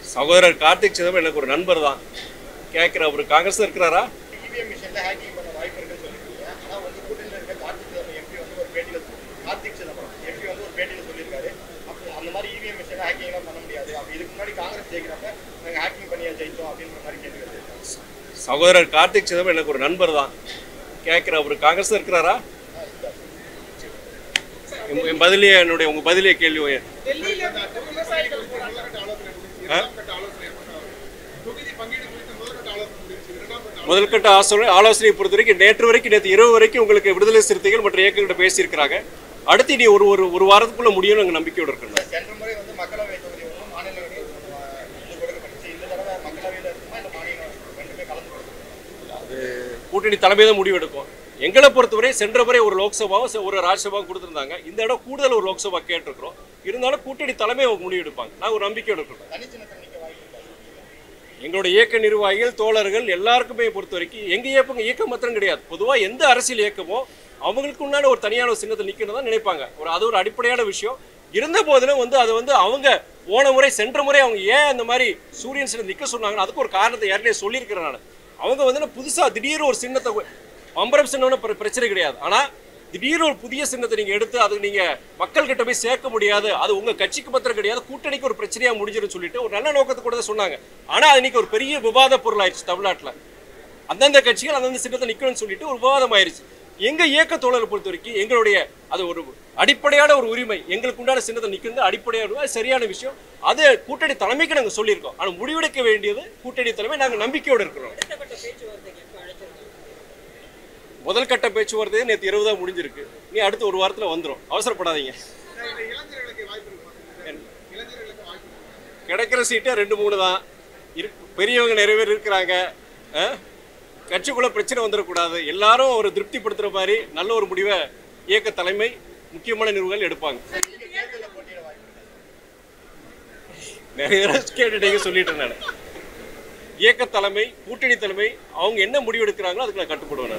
சகோதரர் கார்த்திக் சிதம்பரம் எனக்கு ஒரு நண்பர் தான். கேட்குற அவர் காங்கிரஸ் இருக்கிறாரா? இவிஎம் மிஷினில் ஹேக்கிங் பண்ண வாய்ப்பு இருக்குன்னு சொல்லியிருக்கீங்க. ஆனால் வந்து கூட்டணியில் இருக்க கார்த்திக் சிதம்பரம் எம்பி வந்து ஒரு பேட்டியில் கார்த்திக் சிதம்பரம் எம்பி வந்து ஒரு பேட்டியில் சொல்லியிருக்காரு, அப்போ அந்த மாதிரி இவிஎம் மிஷினில் ஹேக்கிங்லாம் பண்ண முடியாது, அப்போ இதுக்கு முன்னாடி காங்கிரஸ் ஜெயிக்கிறப்ப நாங்கள் ஹேக்கிங் பண்ணியா ஜெயித்தோம் அப்படின்ற மாதிரி கேள்வி வச்சிருக்காங்க. சகோதரர் கார்த்திக் சிதம்பரம் எனக்கு ஒரு நண்பர் தான். கேட்குற அவர் காங்கிரஸ் இருக்கிறாரா? என் பதிலே உங்கள் பதிலே கேள்வி முதல்கட்ட ஆலோசனை பொறுத்த வரைக்கும் நேற்று இரவு வரைக்கும் உங்களுக்கு விடுதலை சிறுத்தைகள் மற்ற இயக்கங்கள்ட்ட பேசியிருக்கிறாங்க. அடுத்து நீ ஒரு வாரத்துக்குள்ள முடியும்னு நாங்கள் நம்பிக்கையோடு இருக்கிறோம். சென்ற முறை வந்து மக்களவை தொகுதி வந்து மாநிலங்களவை கொடுக்கப்பட்டுச்சு, இந்த தடவை மக்களவையில் இருக்குமா இல்லை மாநிலம் ரெண்டுமே கலந்து கொடுக்கும்? அது கூட்டணி தலைமை தான் முடிவு எடுக்கும். எங்களை பொறுத்தவரை சென்ற முறை ஒரு லோக்சபாவும் ஒரு ராஜ்யசபாவும் கொடுத்துருந்தாங்க. இந்த இடம் கூடுதல் ஒரு லோக்சபா கேட்டிருக்கிறோம். இருந்தாலும் கூட்டணி தலைமை அவங்க முடிவு எடுப்பாங்க. நாங்கள் ஒரு நம்பிக்கையோடு இருக்கிறோம். எங்களுடைய இயக்க நிர்வாகிகள் தோழர்கள் எல்லாருக்குமே பொறுத்த வரைக்கும் எங்கள் இயக்கம் மாத்திரம் கிடையாது, பொதுவாக எந்த அரசியல் இயக்கமோ அவங்களுக்கு உண்டான ஒரு தனியான ஒரு சின்னத்தை நிற்கணும் தான் நினைப்பாங்க. அது ஒரு அடிப்படையான விஷயம். இருந்த போதிலும் அது அவங்க போன முறை சென்ற முறை அவங்க ஏன் அந்த மாதிரி சூரியன் சின்னம் நிற்க சொன்னாங்கன்னு அதுக்கு ஒரு காரணத்தை ஏற்கனவே சொல்லியிருக்கிறேன் நான். அவங்க புதுசாக திடீர் ஒரு சின்னத்தை பம்பரம் சின்னம்னு பிரச்சனை கிடையாது. ஆனால் திடீர்னு ஒரு புதிய சின்னத்தை நீங்கள் எடுத்து அதுக்கு நீங்கள் மக்கள்கிட்ட போய் சேர்க்க முடியாது, அது உங்கள் கட்சிக்கு மாத்திரம் கிடையாது, கூட்டணிக்கு ஒரு பிரச்சனையாக முடிஞ்சிடும் சொல்லிட்டு ஒரு நல்ல நோக்கத்தை கூட தான் சொன்னாங்க. ஆனால் அது இன்னைக்கு ஒரு பெரிய விவாத பொருள் ஆயிடுச்சு. தமிழ்நாட்டில் அந்தந்த கட்சிகள் அந்தந்த சின்னத்தை நிற்கணும்னு சொல்லிட்டு ஒரு விவாதம் ஆயிடுச்சு. எங்கள் இயக்க தோழரை பொறுத்த வரைக்கும் எங்களுடைய அது ஒரு அடிப்படையான ஒரு உரிமை, எங்களுக்கு உண்டான சின்னத்தை நிற்கிறது அடிப்படையான சரியான விஷயம். அது கூட்டணி தலைமைக்கு நாங்கள் சொல்லியிருக்கோம். ஆனால் முடிவெடுக்க வேண்டியது கூட்டணி தலைமை. நாங்கள் நம்பிக்கையோடு இருக்கிறோம். முதல் கட்ட பேச்சுவார்த்தை நேற்று இரவு தான் முடிஞ்சிருக்கு. நீ அடுத்து ஒரு வாரத்தில் வந்துடும், அவசரப்படாதீங்க. கிடைக்கிற சீட்டை 2-3 தான் பெரியவங்க நிறைய பேர் இருக்கிறாங்க. கட்சிக்குள்ள பிரச்சனை வந்துடக்கூடாது, எல்லாரும் ஒரு திருப்திப்படுத்துகிற மாதிரி நல்ல ஒரு முடிவை இயக்க தலைமை முக்கியமான நிர்வாகிகள் எடுப்பாங்க. நிறைய கேட்டுட்டீங்க சொல்லிட்டேன் நான். இயக்க தலைமை கூட்டணி தலைமை அவங்க என்ன முடிவு எடுக்கிறாங்களோ அதுக்கு நான் கட்டுப்படுவேன்.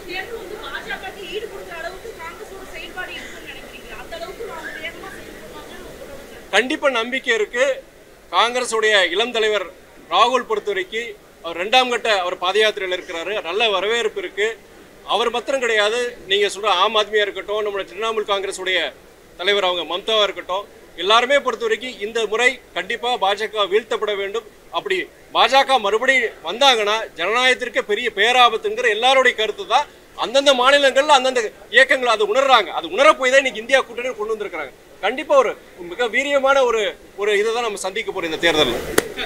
கண்டிப்பா நம்பிக்கை இருக்கு. காங்கிரஸுடைய இளம் தலைவர் ராகுல் பொறுத்த வரைக்கும் அவர் 2ஆம் கட்ட அவர் பாத யாத்திரையில் இருக்கிறாரு. நல்ல வரவேற்பு இருக்கு. அவர் மாத்திரம் கிடையாது, நீங்க சொல்ற ஆம் ஆத்மியா இருக்கட்டும், நம்மளுடைய திரிணாமுல் காங்கிரஸுடைய தலைவர் அவங்க மம்தாவா இருக்கட்டும், எல்லாருமே பொறுத்த வரைக்கும் இந்த முறை கண்டிப்பா பாஜக வீழ்த்தப்பட வேண்டும். அப்படி பாஜக மறுபடி வந்தாங்கன்னா ஜனநாயகத்திற்கு பெரிய பேராபத்துங்கிற எல்லாருடைய கருத்து தான். அந்தந்த மாநிலங்கள்ல அந்தந்த இயக்கங்கள் அதை உணர்றாங்க. அது உணர போய் தான் இன்னைக்கு இந்தியா கூட்டணி கொண்டு வந்திருக்கிறாங்க. கண்டிப்பா ஒரு மிக வீரியமான ஒரு இதை தான் நம்ம சந்திக்க போறோம் இந்த தேர்தலில்.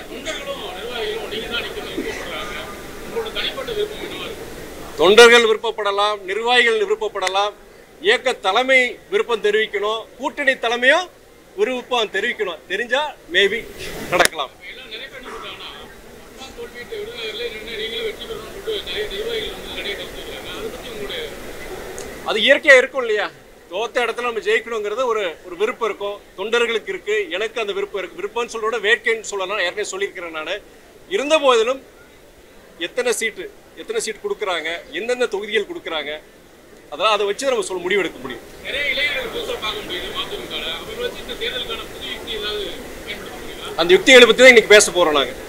தொண்டர்கள் விருப்பப்படலாம், நிர்வாகிகள் விருப்பப்படலாம், இயக்க தலைமை விருப்பம் தெரிவிக்கணும், கூட்டணி தலைமையும் விருப்பம் தெரிவிக்கணும். தெரிஞ்சா மேபி நடக்கலாம். அது இயற்கையா இருக்கும் இல்லையா? தோத்த இடத்துல நம்ம ஜெயிக்கணுங்கிறது ஒரு விருப்பம் இருக்கும், தொண்டர்களுக்கு இருக்கு, எனக்கு அந்த விருப்பம் இருக்கு. விருப்பம்னு சொல்றோட வேட்கைன்னு சொல்லலாம், ஏற்கனவே சொல்லியிருக்கிறேன் நான். இருந்த போதிலும் எத்தனை சீட் கொடுக்குறாங்க, எந்தெந்த தொகுதிகள் கொடுக்குறாங்க, அதெல்லாம் அதை வச்சு நம்ம முடிவெடுக்க முடியும். அந்த யுக்திகளை பற்றி தான் இன்னைக்கு பேச போறோம் நாங்கள்.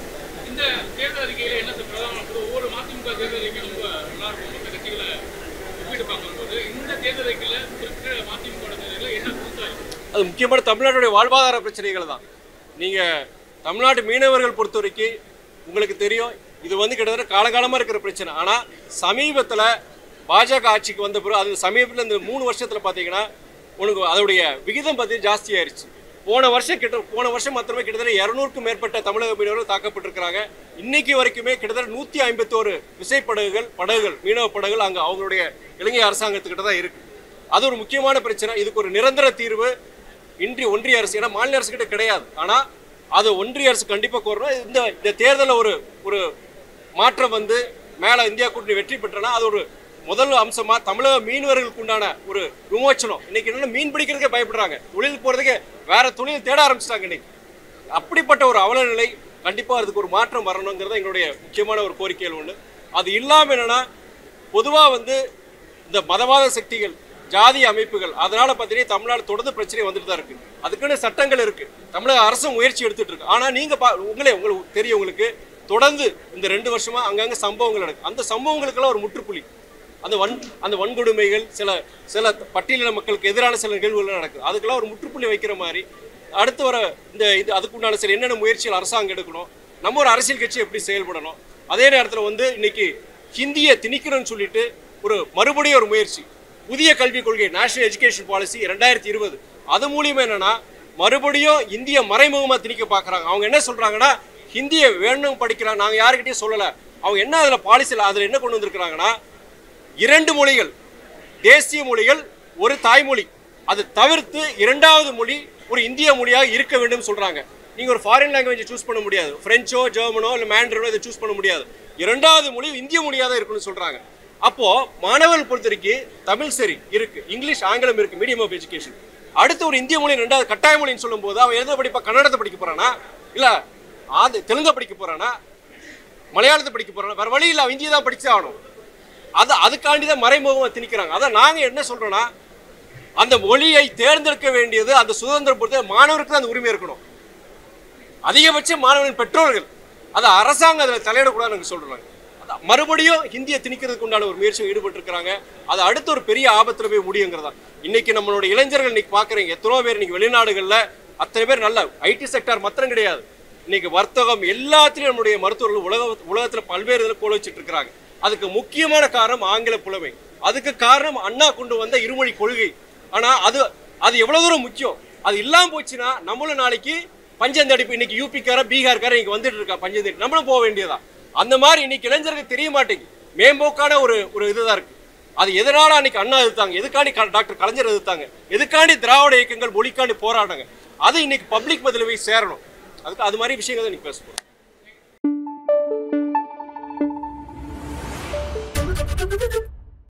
அது முக்கியமான தமிழ்நாட்டுடைய வாழ்வாதார பிரச்சனைகள் தான். நீங்கள் தமிழ்நாட்டு மீனவர்கள் பொறுத்த வரைக்கும் உங்களுக்கு தெரியும், இது கிட்டத்தட்ட காலகாலமாக இருக்கிற பிரச்சனை. ஆனால் சமீபத்தில் பாஜக ஆட்சிக்கு வந்த பிறகு அது சமீபத்தில் இந்த 3 வருஷத்தில் பார்த்தீங்கன்னா உனக்கு அதோடைய விகிதம் பற்றி ஜாஸ்தி ஆயிடுச்சு. போன வருஷம் மாத்திரமே கிட்டத்தட்ட 200க்கும் மேற்பட்ட தமிழக மீனவர்கள் தாக்கப்பட்டிருக்கிறாங்க. இன்னைக்கு வரைக்குமே கிட்டத்தட்ட 151 விசைப்படகுகள் மீனவ படகுகள் அங்கே அவங்களுடைய இலங்கை அரசாங்கத்துக்கிட்ட தான் இருக்கு. அது ஒரு முக்கியமான பிரச்சனை. இதுக்கு ஒரு நிரந்தர தீர்வு இன்றி ஒன்றிய அரசு, ஏன்னா மாநில அரசு கிட்ட கிடையாது, ஆனால் அது ஒன்றிய அரசு கண்டிப்பாக கோரணும். இந்த தேர்தலில் ஒரு மாற்றம் மேலே இந்தியா கூட்டணி வெற்றி பெற்றனா அது ஒரு முதல் அம்சமாக தமிழக மீனவர்களுக்கு உண்டான ஒரு விமோச்சனம். இன்னைக்கு என்னென்ன மீன் பிடிக்கிறதுக்கே பயப்படுறாங்க, தொழில் போகிறதுக்கே வேற தொழில் தேட ஆரம்பிச்சிட்டாங்க இன்னைக்கு. அப்படிப்பட்ட ஒரு அவல நிலை கண்டிப்பாக அதுக்கு ஒரு மாற்றம் வரணுங்கிறத எங்களுடைய முக்கியமான ஒரு கோரிக்கைகள் ஒன்று. அது இல்லாமல் என்னென்னா பொதுவாக இந்த மதவாத சக்திகள் ஜாதிய அமைப்புகள். அதனால பார்த்தீங்கன்னா தமிழ்நாடு தொடர்ந்து பிரச்சனை வந்துட்டு தான் இருக்கு. அதுக்குன்னு சட்டங்கள் இருக்கு, தமிழக அரசும் முயற்சி எடுத்துட்டு இருக்கு. ஆனால் நீங்க உங்களுக்கு தெரியும், உங்களுக்கு தொடர்ந்து இந்த 2 வருஷமா அங்கங்க சம்பவங்கள் நடக்கு. அந்த சம்பவங்களுக்கெல்லாம் ஒரு முற்றுப்புள்ளி. அந்த வன்கொடுமைகள், சில பட்டியலின மக்களுக்கு எதிரான சில நிகழ்வுகள் நடக்குது. அதுக்கெல்லாம் ஒரு முற்றுப்புள்ளி வைக்கிற மாதிரி அடுத்து வர அதுக்குண்டான சில என்னென்ன முயற்சிகள் அரசாங்கம் எடுக்கணும், நம்ம ஒரு அரசியல் கட்சி எப்படி செயல்படணும். அதே நேரத்தில் இன்னைக்கு ஹிந்தியை திணிக்கணும்னு சொல்லிட்டு மறுபடியும் ஒரு முயற்சி, புதிய கல்விக் கொள்கை நேஷனல் எஜுகேஷன் பாலிசி 2020, அது மூலியமா என்னன்னா மறுபடியும் இந்திய மறைமுகமா திணிக்க பார்க்குறாங்க. அவங்க என்ன சொல்றாங்கன்னா ஹிந்தியை வேணும் படிக்கிறாங்க, நாங்கள் யாருக்கிட்டையும் சொல்லலை. அவங்க என்ன அதில் பாலிசியில் அதில் என்ன கொண்டு வந்திருக்கிறாங்கன்னா 2 மொழிகள், தேசிய மொழிகள், ஒரு தாய்மொழி, அது தவிர்த்து 2வது மொழி ஒரு இந்திய மொழியாக இருக்க வேண்டும் சொல்றாங்க. நீங்க ஒரு ஃபாரின் லாங்குவேஜ் சூஸ் பண்ண முடியாது, பிரெஞ்சோ ஜெர்மனோ இல்லை மேண்ட்ரினோ இதை சூஸ் பண்ண முடியாது. 2வது மொழி இந்திய மொழியாக தான் இருக்குன்னு சொல்றாங்க. அப்போ மாணவர்கள் பொறுத்தவரைக்கும் தமிழ் சரி இருக்கு, இங்கிலீஷ் ஆங்கிலம் இருக்கு, மீடியம் ஆஃப் எஜுகேஷன். அடுத்து ஒரு இந்திய மொழி 2வது கட்டாய மொழின்னு சொல்லும் போது அவன் எதை படிப்பா? கன்னடத்தை படிக்க போறானா, இல்ல தெலுங்கை படிக்க போறானா, மலையாளத்தை படிக்க போறானா? வேற வழி இல்லை, அவன் இந்தியை தான் படிச்சே ஆகணும். அதுக்காண்டி தான் மறைமுகமாக திணிக்கிறாங்க. அதான் நாங்க என்ன சொல்றோம்னா அந்த மொழியை தேர்ந்தெடுக்க வேண்டியது அந்த சுதந்திரம் பொறுத்த மாணவருக்கு அந்த உரிமை இருக்கணும். அதிகபட்சம் மாணவர்களின் பெற்றோர்கள், அது அரசாங்கம் அதில் தலையிடக்கூடாதுன்னு சொல்றாங்க. மறுபடியும் ஹிந்தியை திணிக்கிறதுக்கு உண்டான ஒரு முயற்சியில் ஈடுபட்டு இருக்கிறாங்க. அது அடுத்த ஒரு பெரிய ஆபத்துல போய் முடியுங்கிறதா. இன்னைக்கு நம்மளோட இளைஞர்கள் இன்னைக்கு பாக்குறீங்க, எத்தனோ பேர் இன்னைக்கு வெளிநாடுகள்ல அத்தனை பேர் நல்ல ஐடி செக்டார் மாத்திரம் கிடையாது, இன்னைக்கு வர்த்தகம் எல்லாத்திலையும் நம்மளுடைய மருத்துவர்கள் உலகத்துல பல்வேறு இதில் கோல வச்சுட்டு இருக்கிறாங்க. அதுக்கு முக்கியமான காரணம் ஆங்கில புலமை. அதுக்கு காரணம் அண்ணா கொண்டு வந்த இருமொழி கொள்கை. ஆனா அது எவ்வளவு தூரம் முக்கியம். அது இல்லாம போச்சுன்னா நம்மளும் நாளைக்கு பஞ்சந்தடிப்பு, இன்னைக்கு யூபிக்கார பீகார்கார இங்க வந்துட்டு இருக்கா பஞ்சந்தடி, நம்மளும் போக வேண்டியதா. அந்த மாதிரி இன்னைக்கு இளைஞருக்கு தெரிய மாட்டேங்குது. மேம்போக்கான ஒரு இதுதான் இருக்கு. அது எதனால அன்னைக்கு அண்ணா எதிர்த்தாங்க, எதுக்காண்டி டாக்டர் கலைஞர் எதிர்த்தாங்க, எதுக்காண்டி திராவிட இயக்கங்கள் மொழிக்காண்டி போராடுறாங்க, அது இன்னைக்கு பப்ளிக் பதில போய் சேரணும். அதுக்கு அது மாதிரி விஷயங்கள் இன்னைக்கு பேசணும்.